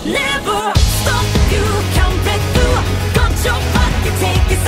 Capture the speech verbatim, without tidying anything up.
Never stop, you can't break through. Got your pocket, take it